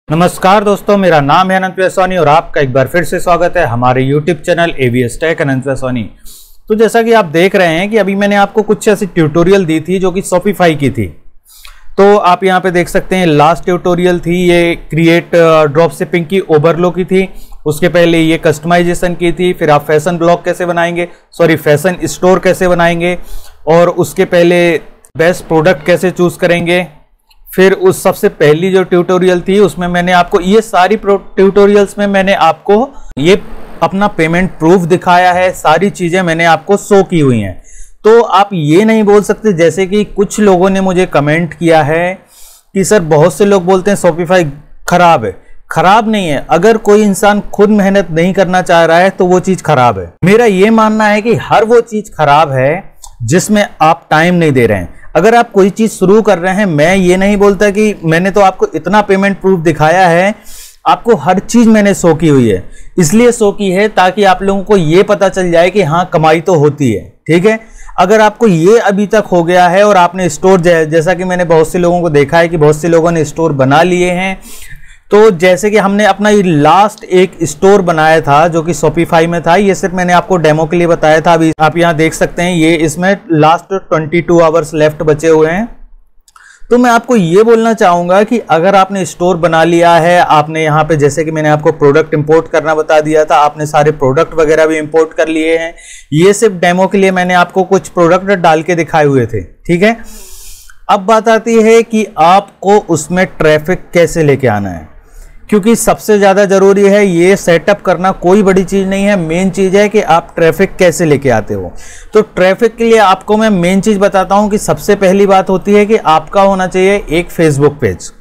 नमस्कार दोस्तों, मेरा नाम है अनंत वैसवानी और आपका एक बार फिर से स्वागत है हमारे YouTube channel AVS Tech Anant Vaswani. तो जैसा कि आप देख रहे हैं कि अभी मैंने आपको कुछ ऐसी ट्यूटोरियल दी थी जो कि Shopify की थी। तो आप यहाँ पे देख सकते हैं लास्ट ट्यूटोरियल थी ये क्रिएट ड्रॉप शिपिंग की ओवरलो की थी। उसके पहले ये कस्टमाइजेशन की थी, फिर आप फैशन ब्लॉग कैसे बनाएंगे, फैशन स्टोर कैसे बनाएंगे, और उसके पहले बेस्ट प्रोडक्ट कैसे चूज करेंगे। फिर उस सबसे पहली जो ट्यूटोरियल थी उसमें मैंने आपको ये सारी ट्यूटोरियल्स में मैंने आपको ये अपना पेमेंट प्रूफ दिखाया है, सारी चीजें मैंने आपको शो की हुई हैं। तो आप ये नहीं बोल सकते, जैसे कि कुछ लोगों ने मुझे कमेंट किया है कि सर बहुत से लोग बोलते हैं शॉपिफाई खराब है। खराब नहीं है, अगर कोई इंसान खुद मेहनत नहीं करना चाह रहा है तो वो चीज खराब है। मेरा ये मानना है कि हर वो चीज खराब है जिसमें आप टाइम नहीं दे रहे हैं। अगर आप कोई चीज शुरू कर रहे हैं, मैं ये नहीं बोलता कि मैंने तो आपको इतना पेमेंट प्रूफ दिखाया है, आपको हर चीज मैंने शो की हुई है। इसलिए शो की है ताकि आप लोगों को ये पता चल जाए कि हाँ कमाई तो होती है। ठीक है, अगर आपको ये अभी तक हो गया है और आपने स्टोर, जैसा कि मैंने बहुत से लोगों को देखा है कि बहुत से लोगों ने स्टोर बना लिए हैं। तो जैसे कि हमने अपना ये लास्ट एक स्टोर बनाया था जो कि शॉपिफाई में था, ये सिर्फ मैंने आपको डेमो के लिए बताया था। अभी आप यहाँ देख सकते हैं ये इसमें लास्ट 22 आवर्स लेफ्ट बचे हुए हैं। तो मैं आपको ये बोलना चाहूंगा कि अगर आपने स्टोर बना लिया है, आपने यहाँ पे जैसे कि मैंने आपको प्रोडक्ट इंपोर्ट करना बता दिया था, आपने सारे प्रोडक्ट वगैरह भी इंपोर्ट कर लिए हैं। ये सिर्फ डेमो के लिए मैंने आपको कुछ प्रोडक्ट डाल के दिखाए हुए थे। ठीक है, अब बात आती है कि आपको उसमें ट्रैफिक कैसे लेके आना है, क्योंकि सबसे ज्यादा जरूरी है ये सेटअप करना। कोई बड़ी चीज नहीं है, मेन चीज है कि आप ट्रैफिक कैसे लेके आते हो। तो ट्रैफिक के लिए आपको मैं मेन चीज बताता हूं कि सबसे पहली बात होती है कि आपका होना चाहिए एक Facebook page.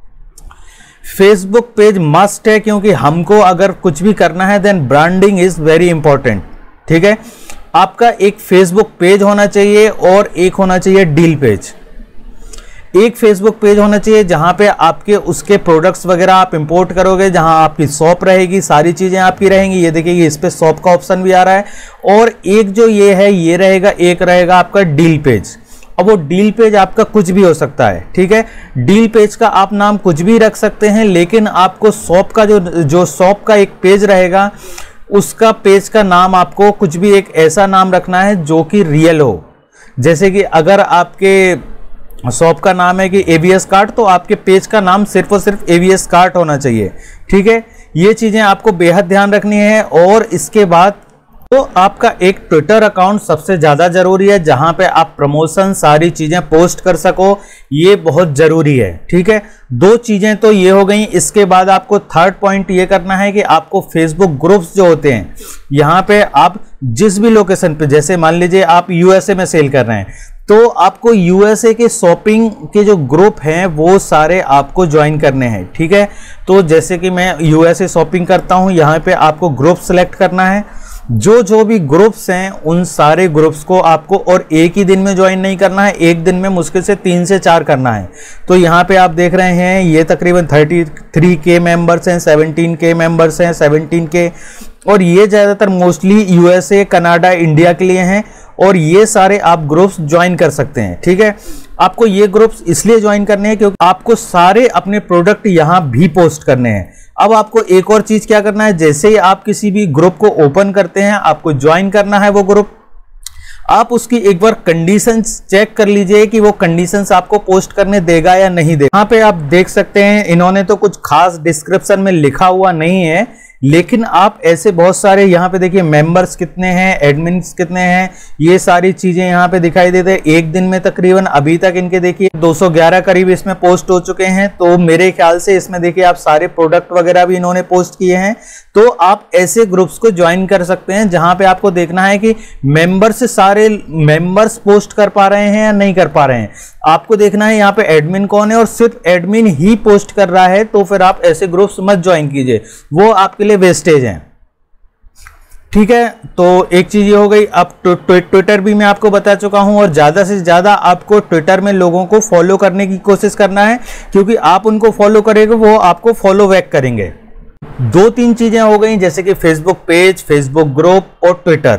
Facebook page must है, क्योंकि हमको अगर कुछ भी करना है then branding is very important. ठीक है, आपका एक फेसबुक पेज होना चाहिए और एक होना चाहिए डील पेज। एक फेसबुक पेज होना चाहिए जहां पे आपके उसके प्रोडक्ट्स वगैरह आप इंपोर्ट करोगे, जहां आपकी शॉप रहेगी, सारी चीजें आपकी रहेंगी। ये देखिए इस पे शॉप का ऑप्शन भी आ रहा है। और एक जो ये है ये रहेगा, एक रहेगा आपका डील पेज। अब वो डील पेज आपका कुछ भी हो सकता है। ठीक है, डील पेज का आप नाम कुछ भी रख सकते हैं, लेकिन आपको शॉप का जो शॉप का एक पेज रहेगा उसका पेज का नाम आपको कुछ भी एक ऐसा नाम रखना है जो कि रियल हो। जैसे कि अगर आपके शॉप का नाम है कि AVS कार्ट, तो आपके पेज का नाम सिर्फ और सिर्फ AVS कार्ट होना चाहिए। ठीक है, ये चीजें आपको बेहद ध्यान रखनी है। और इसके बाद तो आपका एक ट्विटर अकाउंट सबसे ज्यादा जरूरी है, जहां पे आप प्रमोशन सारी चीजें पोस्ट कर सको, ये बहुत जरूरी है। ठीक है, दो चीजें तो ये हो गई। इसके बाद आपको थर्ड पॉइंट ये करना है कि आपको फेसबुक ग्रुप्स जो होते हैं, यहाँ पे आप जिस भी लोकेशन पे, जैसे मान लीजिए आप USA में सेल कर रहे हैं, तो आपको USA के शॉपिंग के जो ग्रुप हैं वो सारे आपको ज्वाइन करने हैं। ठीक है, तो जैसे कि मैं USA शॉपिंग करता हूं, यहाँ पे आपको ग्रुप सेलेक्ट करना है। जो भी ग्रुप्स हैं उन सारे ग्रुप्स को आपको, और एक ही दिन में ज्वाइन नहीं करना है, एक दिन में मुश्किल से 3 से 4 करना है। तो यहाँ पे आप देख रहे हैं ये तकरीबन 33K मेंबर्स हैं, 17K मेंबर्स हैं, 17K, और ये ज़्यादातर मोस्टली USA, कनाडा, इंडिया के लिए हैं। और ये सारे आप ग्रुप्स ज्वाइन कर सकते हैं। ठीक है, आपको ये ग्रुप्स इसलिए ज्वाइन करने हैं क्योंकि आपको सारे अपने प्रोडक्ट यहाँ भी पोस्ट करने हैं। अब आपको एक और चीज क्या करना है, जैसे ही आप किसी भी ग्रुप को ओपन करते हैं, आपको ज्वाइन करना है वो ग्रुप। आप उसकी एक बार कंडीशंस चेक कर लीजिए कि वो कंडीशंस आपको पोस्ट करने देगा या नहीं देगा। यहाँ पे आप देख सकते हैं इन्होंने तो कुछ खास डिस्क्रिप्शन में लिखा हुआ नहीं है, लेकिन आप ऐसे बहुत सारे यहाँ पे देखिए मेंबर्स कितने हैं, एडमिन्स कितने हैं, ये सारी चीजें यहाँ पे दिखाई देते हैं। एक दिन में तकरीबन अभी तक इनके देखिए 211 करीब इसमें पोस्ट हो चुके हैं। तो मेरे ख्याल से इसमें देखिए आप सारे प्रोडक्ट वगैरह भी इन्होंने पोस्ट किए हैं। तो आप ऐसे ग्रुप्स को ज्वाइन कर सकते हैं जहां पे आपको देखना है कि मेंबर्स सारे मेंबर्स पोस्ट कर पा रहे हैं या नहीं कर पा रहे हैं। आपको देखना है यहाँ पे एडमिन कौन है, और सिर्फ एडमिन ही पोस्ट कर रहा है, तो फिर आप ऐसे ग्रुप्स मत ज्वाइन कीजिए, वो आपके लिए वेस्टेज हैं। ठीक है, तो एक चीज ये हो गई। अब ट्विटर भी मैं आपको बता चुका हूं, और ज्यादा से ज्यादा आपको ट्विटर में लोगों को फॉलो करने की कोशिश करना है, क्योंकि आप उनको फॉलो करेंगे वो आपको फॉलो बैक करेंगे। 2-3 चीजें हो गई, जैसे कि फेसबुक पेज, फेसबुक ग्रुप और ट्विटर।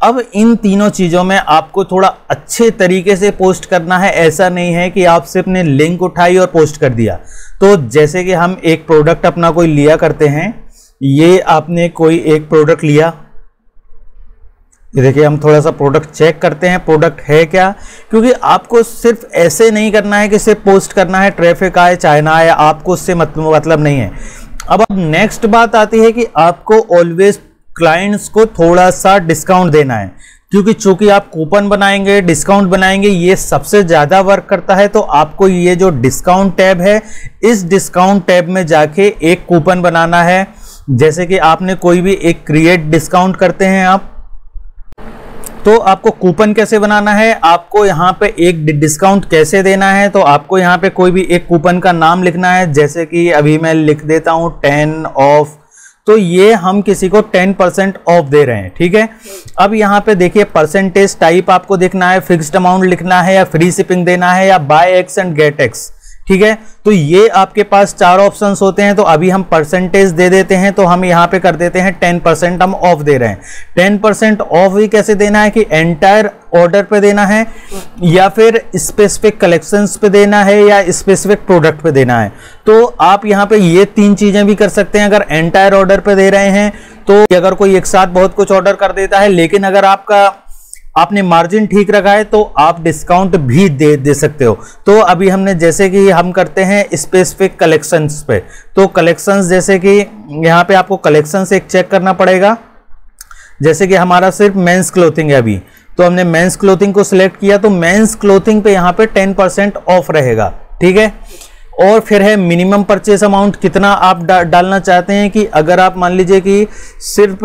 अब इन तीनों चीज़ों में आपको थोड़ा अच्छे तरीके से पोस्ट करना है। ऐसा नहीं है कि आप सिर्फ ने लिंक उठाई और पोस्ट कर दिया। तो जैसे कि हम एक प्रोडक्ट अपना कोई लिया करते हैं, ये आपने कोई एक प्रोडक्ट लिया, ये देखिए हम थोड़ा सा प्रोडक्ट चेक करते हैं प्रोडक्ट है क्या, क्योंकि आपको सिर्फ ऐसे नहीं करना है कि सिर्फ पोस्ट करना है, ट्रैफिक आए चाहे ना आए, आपको उससे मतलब नहीं है। अब नेक्स्ट बात आती है कि आपको ऑलवेज क्लाइंट्स को थोड़ा सा डिस्काउंट देना है, क्योंकि चूंकि आप कूपन बनाएंगे, डिस्काउंट बनाएंगे, ये सबसे ज़्यादा वर्क करता है। तो आपको ये जो डिस्काउंट टैब है, इस डिस्काउंट टैब में जाके एक कूपन बनाना है। जैसे कि आपने कोई भी एक क्रिएट डिस्काउंट करते हैं आप, तो आपको कूपन कैसे बनाना है, आपको यहाँ पे एक डिस्काउंट कैसे देना है, तो आपको यहाँ पे कोई भी एक कूपन का नाम लिखना है। जैसे कि अभी मैं लिख देता हूँ 10 ऑफ, तो ये हम किसी को 10% ऑफ दे रहे हैं, ठीक है। अब यहाँ पे देखिए परसेंटेज टाइप आपको देखना है, फिक्स्ड अमाउंट लिखना है, या फ्री शिपिंग देना है, या buy X and get X, ठीक है। तो ये आपके पास 4 ऑप्शंस होते हैं। तो अभी हम परसेंटेज दे देते हैं, तो हम यहाँ पे कर देते हैं 10% हम ऑफ दे रहे हैं। 10% ऑफ भी कैसे देना है कि एंटायर ऑर्डर पे देना है, या फिर स्पेसिफिक कलेक्शंस पे देना है, या स्पेसिफिक प्रोडक्ट पे देना है। तो आप यहाँ पे ये 3 चीजें भी कर सकते हैं। अगर एंटायर ऑर्डर पे दे रहे हैं, तो अगर कोई एक साथ बहुत कुछ ऑर्डर कर देता है, लेकिन अगर आपने मार्जिन ठीक रखा है, तो आप डिस्काउंट भी दे सकते हो। तो अभी हमने जैसे कि हम करते हैं स्पेसिफिक कलेक्शंस पे, तो कलेक्शंस जैसे कि यहाँ पे आपको कलेक्शंस एक चेक करना पड़ेगा। जैसे कि हमारा सिर्फ मेंस क्लोथिंग है अभी, तो हमने मेंस क्लोथिंग को सिलेक्ट किया, तो मेंस क्लोथिंग पे यहाँ पे 10% ऑफ रहेगा, ठीक है। और फिर है मिनिमम परचेस अमाउंट, कितना आप डालना चाहते हैं। कि अगर आप मान लीजिए कि सिर्फ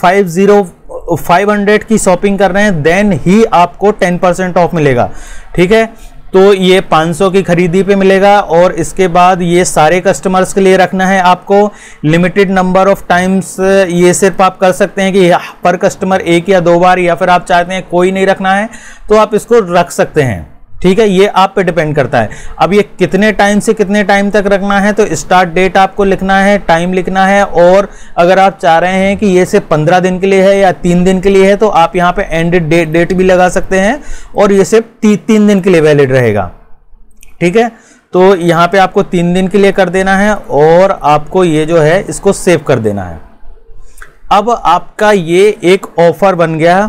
500 की शॉपिंग कर रहे हैं, देन ही आपको 10% ऑफ मिलेगा, ठीक है। तो ये 500 की खरीदी पे मिलेगा। और इसके बाद ये सारे कस्टमर्स के लिए रखना है आपको लिमिटेड नंबर ऑफ टाइम्स। ये सिर्फ आप कर सकते हैं कि पर कस्टमर 1 या 2 बार, या फिर आप चाहते हैं कोई नहीं रखना है तो आप इसको रख सकते हैं, ठीक है। ये आप पे डिपेंड करता है। अब ये कितने टाइम से कितने टाइम तक रखना है, तो स्टार्ट डेट आपको लिखना है, टाइम लिखना है। और अगर आप चाह रहे हैं कि ये सिर्फ 15 दिन के लिए है या 3 दिन के लिए है, तो आप यहाँ पे एंड डेट भी लगा सकते हैं, और ये सिर्फ 3 दिन के लिए वैलिड रहेगा, ठीक है। तो यहाँ पे आपको 3 दिन के लिए कर देना है, और आपको ये जो है इसको सेव कर देना है। अब आपका ये एक ऑफर बन गया।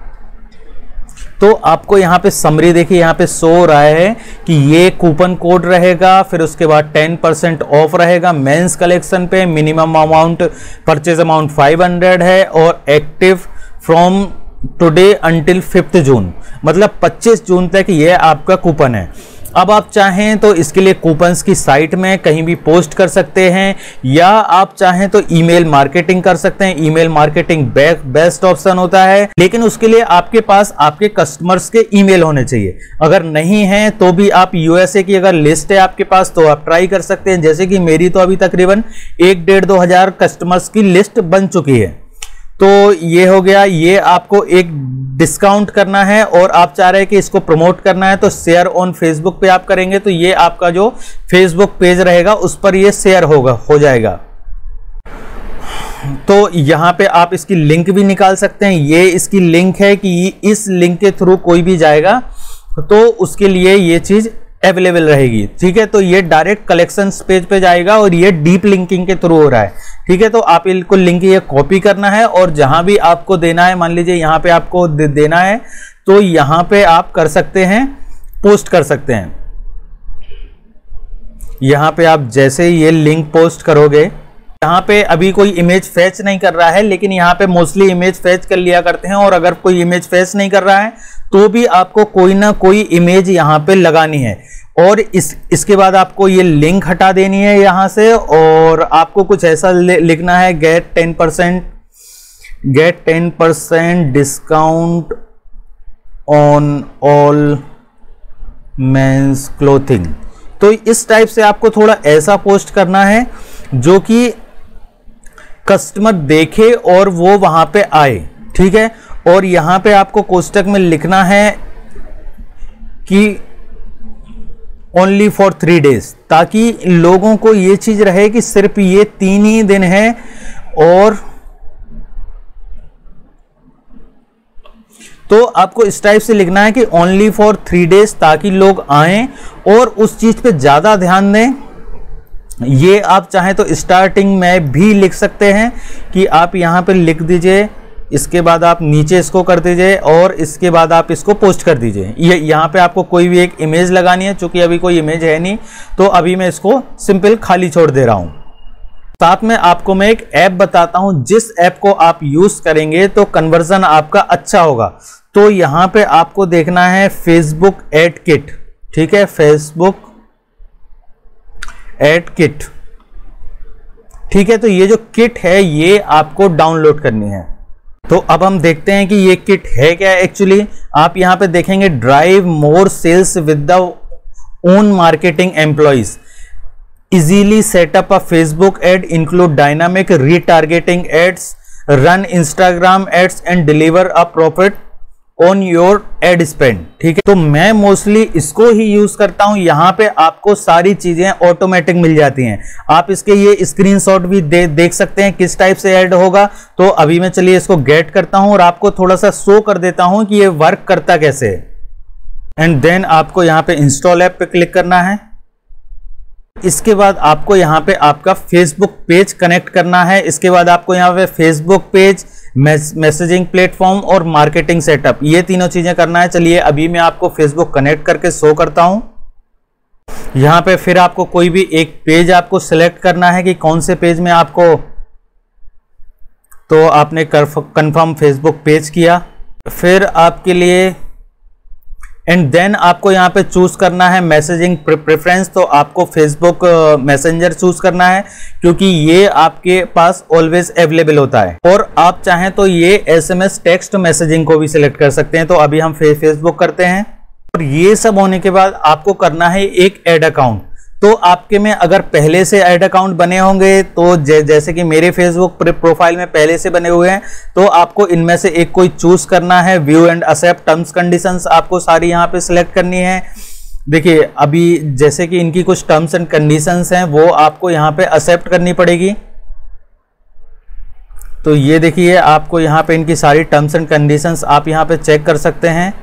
तो आपको यहाँ पे समरी देखिए, यहाँ पे शो हो रहा है कि ये कूपन कोड रहेगा, फिर उसके बाद 10% ऑफ रहेगा मेंस कलेक्शन पे। मिनिमम अमाउंट परचेज अमाउंट 500 है, और active from today until 5 June, मतलब 25 जून तक ये आपका कूपन है। अब आप चाहें तो इसके लिए कूपन्स की साइट में कहीं भी पोस्ट कर सकते हैं, या आप चाहें तो ईमेल मार्केटिंग कर सकते हैं। ईमेल मार्केटिंग बेस्ट ऑप्शन होता है, लेकिन उसके लिए आपके पास आपके कस्टमर्स के ईमेल होने चाहिए। अगर नहीं है तो भी आप यूएसए की अगर लिस्ट है आपके पास, तो आप ट्राई कर सकते हैं। जैसे कि मेरी तो अभी तकरीबन 1-1.5-2 हज़ार कस्टमर्स की लिस्ट बन चुकी है। तो ये हो गया, ये आपको एक डिस्काउंट करना है, और आप चाह रहे हैं कि इसको प्रमोट करना है, तो शेयर ऑन फेसबुक पे आप करेंगे, तो ये आपका जो फेसबुक पेज रहेगा उस पर ये शेयर हो जाएगा। तो यहाँ पे आप इसकी लिंक भी निकाल सकते हैं। ये इसकी लिंक है कि इस लिंक के थ्रू कोई भी जाएगा तो उसके लिए ये चीज अवेलेबल रहेगी, ठीक है। तो ये डायरेक्ट कलेक्शंस पेज पे जाएगा, और ये डीप लिंकिंग के थ्रू हो रहा है, ठीक है। तो आप इनको लिंक ये कॉपी करना है, और जहां भी आपको देना है, मान लीजिए यहाँ पे आपको देना है, तो यहाँ पे आप कर सकते हैं, पोस्ट कर सकते हैं। यहाँ पे आप जैसे ये लिंक पोस्ट करोगे, यहाँ पे अभी कोई इमेज फेच नहीं कर रहा है, लेकिन यहाँ पे मोस्टली इमेज फेच कर लिया करते हैं। और अगर कोई इमेज फेच नहीं कर रहा है, तो भी आपको कोई ना कोई इमेज यहाँ पे लगानी है। और इसके बाद आपको ये लिंक हटा देनी है यहाँ से, और आपको कुछ ऐसा लिखना है, get 10% discount on all men's clothing. तो इस टाइप से आपको थोड़ा ऐसा पोस्ट करना है जो कि कस्टमर देखे और वो वहां पे आए, ठीक है। और यहां पे आपको कोष्टक में लिखना है कि ओनली फॉर 3 डेज, ताकि लोगों को ये चीज रहे कि सिर्फ ये 3 ही दिन है, और तो आपको इस टाइप से लिखना है कि ओनली फॉर 3 डेज, ताकि लोग आएं और उस चीज पे ज्यादा ध्यान दें। ये आप चाहें तो स्टार्टिंग में भी लिख सकते हैं कि आप यहां पे लिख दीजिए, इसके बाद आप नीचे इसको कर दीजिए और इसके बाद आप इसको पोस्ट कर दीजिए। ये यहाँ पे आपको कोई भी एक इमेज लगानी है, चूंकि अभी कोई इमेज है नहीं तो अभी मैं इसको सिंपल खाली छोड़ दे रहा हूं। साथ में आपको मैं एक ऐप बताता हूं, जिस ऐप को आप यूज करेंगे तो कन्वर्जन आपका अच्छा होगा। तो यहां पे आपको देखना है फेसबुक एड किट, ठीक है, फेसबुक एड किट, ठीक है। तो ये जो किट है ये आपको डाउनलोड करनी है। तो अब हम देखते हैं कि ये किट है क्या एक्चुअली। आप यहां पे देखेंगे drive more sales with the own marketing employees, easily set up a Facebook ad, include dynamic retargeting ads, run Instagram ads and deliver a profit on your ad spend, ठीक है। तो मैं मोस्टली इसको ही use करता हूं। यहां पे आपको सारी चीजें ऑटोमेटिक मिल जाती हैं। आप इसके ये स्क्रीनशॉट भी देख सकते हैं किस टाइप से ऐड होगा। तो अभी मैं चलिए इसको गेट करता हूं और आपको थोड़ा सा शो कर देता हूं कि ये वर्क करता कैसे है। एंड देन आपको यहां पे इंस्टॉल ऐप पे क्लिक करना है। इसके बाद आपको यहाँ पे आपका फेसबुक पेज कनेक्ट करना है। इसके बाद आपको यहाँ पे फेसबुक पेज, मैसेजिंग प्लेटफॉर्म और मार्केटिंग सेटअप, ये तीनों चीजें करना है। चलिए अभी मैं आपको फेसबुक कनेक्ट करके शो करता हूं। यहाँ पे फिर आपको कोई भी एक पेज आपको सिलेक्ट करना है कि कौन से पेज में आपको, तो आपने कंफर्म फेसबुक पेज किया, फिर आपके लिए एंड देन आपको यहाँ पे चूज करना है मैसेजिंग प्रेफरेंस। तो आपको फेसबुक मैसेंजर चूज करना है क्योंकि ये आपके पास ऑलवेज अवेलेबल होता है। और आप चाहें तो ये SMS टेक्स्ट मैसेजिंग को भी सिलेक्ट कर सकते हैं। तो अभी हम फेसबुक करते हैं और ये सब होने के बाद आपको करना है एक ऐड अकाउंट। तो आपके में अगर पहले से ऐड अकाउंट बने होंगे तो जैसे कि मेरे फेसबुक प्रोफाइल में पहले से बने हुए हैं, तो आपको इनमें से एक कोई चूज करना है। View and accept terms conditions आपको सारी यहाँ पे सिलेक्ट करनी है। देखिए अभी जैसे कि इनकी कुछ टर्म्स एंड कंडीशंस हैं वो आपको यहाँ पे एक्सेप्ट करनी पड़ेगी। तो ये देखिए आपको यहाँ पे इनकी सारी टर्म्स एंड कंडीशंस आप यहाँ पे चेक कर सकते हैं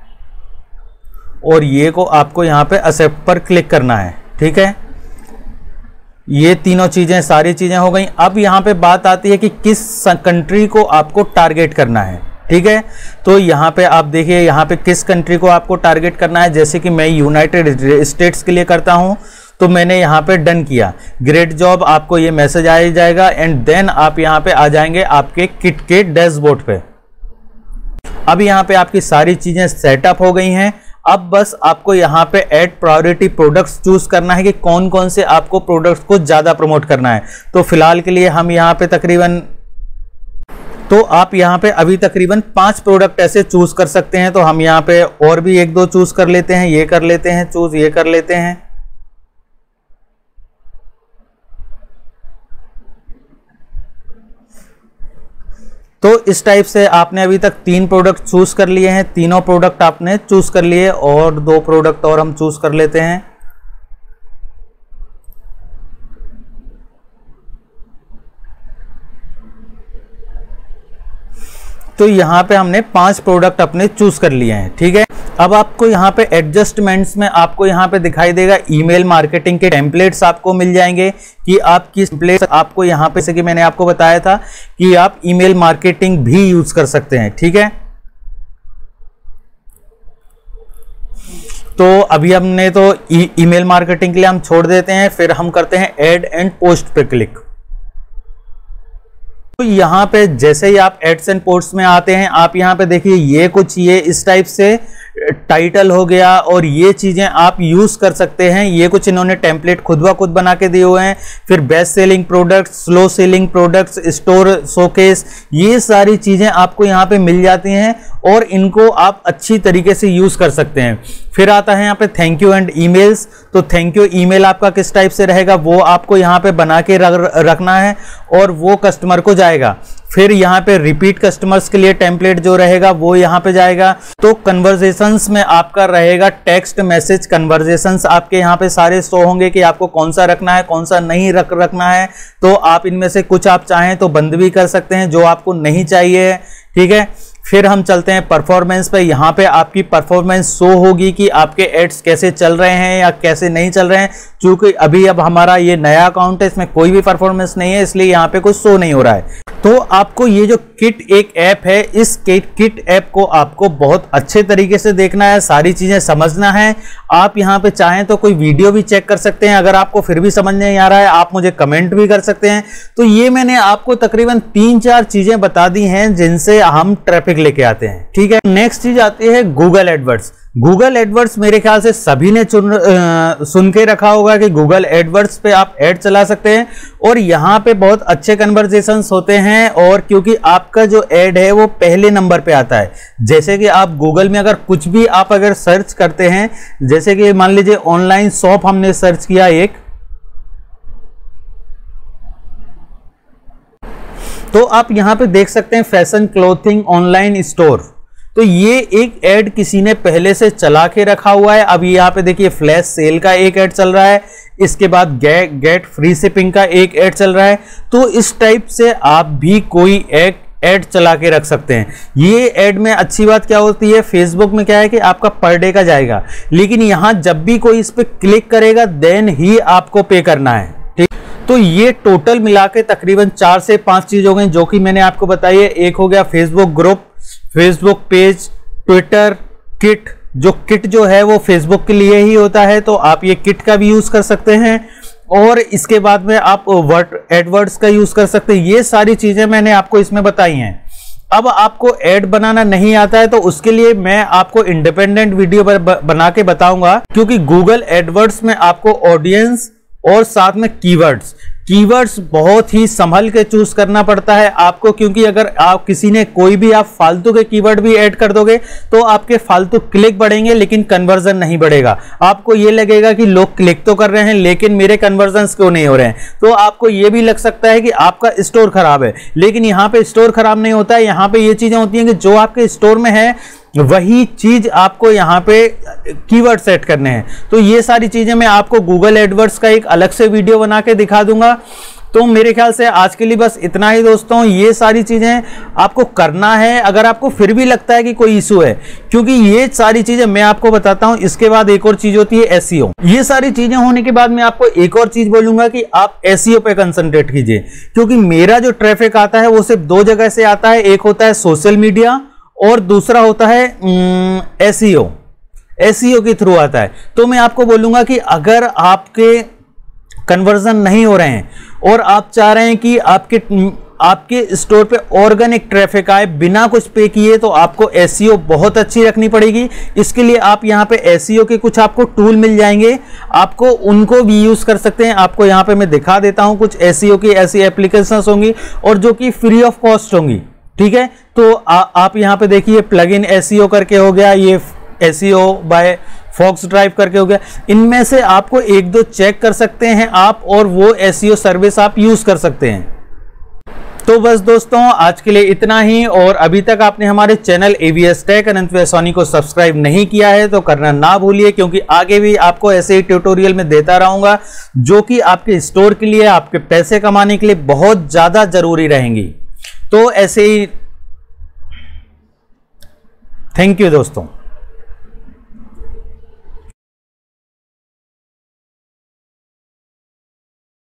और ये को आपको यहाँ पे एक्सेप्ट पर क्लिक करना है, ठीक है। ये तीनों चीजें, सारी चीजें हो गई। अब यहां पे बात आती है कि किस कंट्री को आपको टारगेट करना है, ठीक है। तो यहां पे आप देखिए यहां पे किस कंट्री को आपको टारगेट करना है। जैसे कि मैं यूनाइटेड स्टेट्स के लिए करता हूं तो मैंने यहां पे डन किया। ग्रेट जॉब, आपको ये मैसेज आ जाएगा एंड देन आप यहां पे आ जाएंगे आपके किट के डैशबोर्ड पे। अब यहां पे आपकी सारी चीजें सेटअप हो गई हैं। अब बस आपको यहाँ पे ऐड प्रायोरिटी प्रोडक्ट्स चूज करना है कि कौन कौन से आपको प्रोडक्ट्स को ज्यादा प्रमोट करना है। तो फिलहाल के लिए हम यहाँ पे तकरीबन, तो आप यहाँ पे अभी तकरीबन 5 प्रोडक्ट ऐसे चूज कर सकते हैं। तो हम यहाँ पे और भी 1-2 चूज कर लेते हैं। ये कर लेते हैं चूज, ये कर लेते हैं। तो इस टाइप से आपने अभी तक 3 प्रोडक्ट चूज कर लिए हैं। तीनों प्रोडक्ट आपने चूज कर लिए और 2 प्रोडक्ट और हम चूज कर लेते हैं। तो यहां पे हमने 5 प्रोडक्ट अपने चूज कर लिए हैं, ठीक है। अब आपको यहाँ पे एडजस्टमेंट्स में आपको यहाँ पे दिखाई देगा ईमेल मार्केटिंग के टेम्पलेट्स आपको मिल जाएंगे कि आप किस टेम्पलेट आपको यहाँ पे, जैसे कि मैंने आपको बताया था कि आप ईमेल मार्केटिंग भी यूज कर सकते हैं, ठीक है। तो अभी हमने तो ईमेल मार्केटिंग के लिए हम छोड़ देते हैं। फिर हम करते हैं ऐड एंड पोस्ट पे क्लिक। तो यहाँ पे जैसे ही आप एड्स एंड पोस्ट में आते हैं, आप यहाँ पे देखिए ये कुछ ये इस टाइप से टाइटल हो गया और ये चीजें आप यूज कर सकते हैं। ये कुछ इन्होंने टेम्पलेट खुद ब खुद बना के दिए हुए हैं। फिर best selling products, slow selling products, store showcase, ये सारी चीजें आपको यहाँ पे मिल जाती हैं और इनको आप अच्छी तरीके से यूज कर सकते हैं। फिर आता है यहाँ पे थैंक यू एंड ईमेल्स। तो थैंक यू ईमेल आपका किस टाइप से रहेगा वो आपको यहाँ पे बना के रखना है और वो कस्टमर को जाएगा। फिर यहाँ पे रिपीट कस्टमर्स के लिए टेम्पलेट जो रहेगा वो यहाँ पे जाएगा। तो कन्वर्सेशंस में आपका रहेगा टेक्स्ट मैसेज कन्वर्सेशंस, आपके यहाँ पे सारे शो होंगे कि आपको कौन सा रखना है, कौन सा नहीं रखना है। तो आप इनमें से कुछ आप चाहें तो बंद भी कर सकते हैं जो आपको नहीं चाहिए, ठीक है। फिर हम चलते हैं परफॉर्मेंस पे। यहाँ पे आपकी परफॉर्मेंस शो होगी कि आपके एड्स कैसे चल रहे हैं या कैसे नहीं चल रहे हैं। क्योंकि अभी अब हमारा ये नया अकाउंट है, इसमें कोई भी परफॉर्मेंस नहीं है, इसलिए यहाँ पे कुछ शो नहीं हो रहा है। तो आपको ये जो किट एक ऐप है, इस किट ऐप को आपको बहुत अच्छे तरीके से देखना है, सारी चीजें समझना है। आप यहाँ पे चाहें तो कोई वीडियो भी चेक कर सकते हैं। अगर आपको फिर भी समझ नहीं आ रहा है, आप मुझे कमेंट भी कर सकते हैं। तो ये मैंने आपको तकरीबन 3-4 चीजें बता दी हैं जिनसे हम ट्रैफिक लेके आते हैं, ठीक है। नेक्स्ट चीज आती है गूगल एडवर्ड्स। गूगल एडवर्ड्स मेरे ख्याल से सभी ने सुन के रखा होगा कि गूगल एडवर्ड्स पे आप ऐड चला सकते हैं और यहाँ पे बहुत अच्छे कन्वर्सेशंस होते हैं। और क्योंकि आपका जो ऐड है वो पहले नंबर पे आता है। जैसे कि आप गूगल में अगर कुछ भी आप अगर सर्च करते हैं, जैसे कि मान लीजिए ऑनलाइन शॉप हमने सर्च किया एक, तो आप यहां पे देख सकते हैं फैशन क्लोथिंग ऑनलाइन स्टोर। तो ये एक ऐड किसी ने पहले से चला के रखा हुआ है। अब यहाँ पे देखिए फ्लैश सेल का एक ऐड चल रहा है, इसके बाद गेट फ्री शिपिंग का एक ऐड चल रहा है। तो इस टाइप से आप भी कोई एक ऐड चला के रख सकते हैं। ये ऐड में अच्छी बात क्या होती है, फेसबुक में क्या है कि आपका पर डे का जाएगा, लेकिन यहां जब भी कोई इस पे क्लिक करेगा देन ही आपको पे करना है, ठीक। तो ये टोटल मिला के तकरीबन 4 से 5 चीज हो गई जो कि मैंने आपको बताई है। एक हो गया Facebook group, Facebook page, Twitter, kit. जो किट जो है वो फेसबुक के लिए ही होता है, तो आप ये किट का भी यूज कर सकते हैं। और इसके बाद में आप एडवर्ड्स का यूज कर सकते हैं। ये सारी चीजें मैंने आपको इसमें बताई हैं। अब आपको ऐड बनाना नहीं आता है तो उसके लिए मैं आपको इंडिपेंडेंट वीडियो बना के बताऊंगा, क्योंकि गूगल एडवर्ड्स में आपको ऑडियंस और साथ में कीवर्ड्स बहुत ही संभल के चूज करना पड़ता है आपको। क्योंकि अगर आप किसी ने कोई भी आप फालतू के कीवर्ड भी ऐड कर दोगे तो आपके फालतू क्लिक बढ़ेंगे लेकिन कन्वर्जन नहीं बढ़ेगा। आपको ये लगेगा कि लोग क्लिक तो कर रहे हैं लेकिन मेरे कन्वर्जन क्यों नहीं हो रहे हैं। तो आपको ये भी लग सकता है कि आपका स्टोर खराब है, लेकिन यहाँ पे स्टोर खराब नहीं होता है। यहाँ पे ये चीजें होती हैं कि जो आपके स्टोर में है वही चीज आपको यहाँ पे कीवर्ड सेट करने हैं। तो ये सारी चीजें मैं आपको गूगल एडवर्ड्स का एक अलग से वीडियो बना के दिखा दूंगा। तो मेरे ख्याल से आज के लिए बस इतना ही दोस्तों। ये सारी चीजें आपको करना है अगर आपको फिर भी लगता है कि कोई इशू है, क्योंकि ये सारी चीजें मैं आपको बताता हूं। इसके बाद एक और चीज होती है एसईओ। ये सारी चीजें होने के बाद मैं आपको एक और चीज बोलूंगा कि आप एसईओ पे कंसंट्रेट कीजिए, क्योंकि मेरा जो ट्रैफिक आता है वो सिर्फ 2 जगह से आता है। एक होता है सोशल मीडिया और दूसरा होता है एसईओ के थ्रू आता है। तो मैं आपको बोलूंगा कि अगर आपके कन्वर्जन नहीं हो रहे हैं और आप चाह रहे हैं कि आपके स्टोर पे ऑर्गेनिक ट्रैफिक आए बिना कुछ पे किए, तो आपको एसईओ बहुत अच्छी रखनी पड़ेगी। इसके लिए आप यहाँ पे एसईओ के कुछ आपको टूल मिल जाएंगे, आपको उनको भी यूज कर सकते हैं। आपको यहाँ पे मैं दिखा देता हूँ, कुछ एसईओ की ऐसी एप्लीकेशंस होंगी और जो कि फ्री ऑफ कॉस्ट होंगी, ठीक है। तो आप यहाँ पे देखिए प्लग इन एसईओ करके हो गया, ये एसईओ बाय फॉक्स ड्राइव करके हो गया। इनमें से आपको 1-2 चेक कर सकते हैं आप और वो एसईओ सर्विस आप यूज कर सकते हैं। तो बस दोस्तों आज के लिए इतना ही। और अभी तक आपने हमारे channel AVS tech Anant Soni को सब्सक्राइब नहीं किया है तो करना ना भूलिए, क्योंकि आगे भी आपको ऐसे ही ट्यूटोरियल में देता रहूंगा जो कि आपके स्टोर के लिए, आपके पैसे कमाने के लिए बहुत ज्यादा जरूरी रहेंगी। तो ऐसे ही थैंक यू दोस्तों।